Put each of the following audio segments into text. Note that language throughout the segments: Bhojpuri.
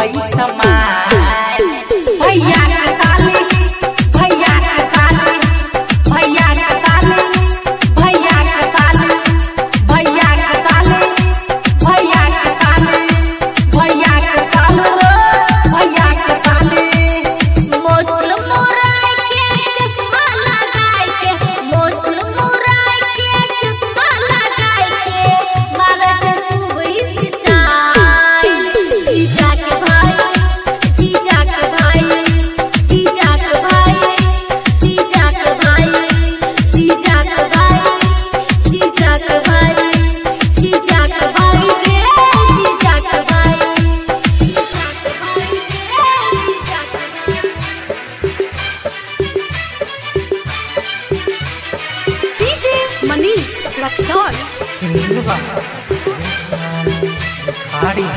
वही समाज भैया के साली भैया के साली भैया के साली भैया के साली भैया के साली भैया के साली भैया के साली भैया के साली मोछ मुराई के चश्मा लगाई के मोछ मुराई के चश्मा लगाई के मारे तू वही सिताई जीजा के भाई जीजा के भाई जीजा के भाई जीजा के भाई जीजा के भाई जीजा के भाई जीजा के भाई रे जीजा के भाई DJ Manish Raksol. सिंगवा खाड़ी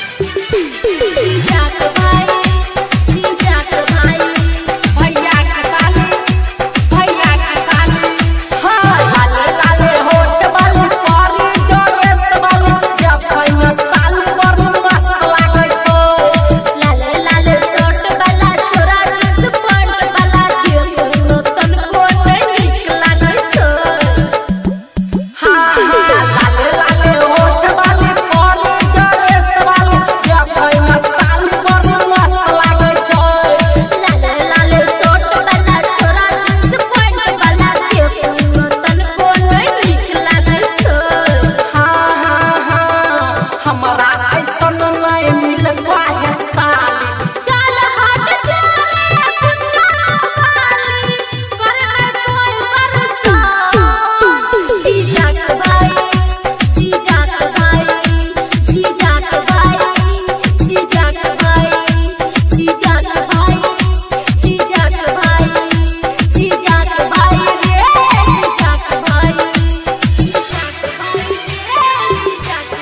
जीजा के भाई जीजा के भाई भैया के साली भैया के साली हाँ लाले लाले होट वाली पारी ड्रेस वाली जब भैया साली पर मस्त लागे छो लाले लाले शर्ट वाला छोरा जींस पैंट वाला देखो तन को नीक लागे छो हाँ लाले लाले होट वाली पारी ड्रेस वाली जब भैया साली पर मस्त लागे छो लाले लाले शर्ट वाला छोरा जींस पैंट वाला देखो तन को नीक लागे छो हाँ हाँ हाँ हमारा ऐसा नहीं मिलता है साली चल हट जा कुन्ना वाली करे कोई परेशान जीजा के भाई जीजा के भाई जीजा के भाई जीजा के भाई जीजा के भाई जीजा के भाई जीजा के भाई रे जीजा के भाई जीजा के भाई रे जीजा के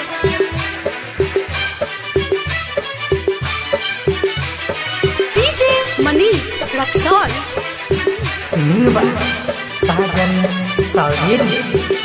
भाई DJ Manish Raksol. सिंगवा साजन सावेरी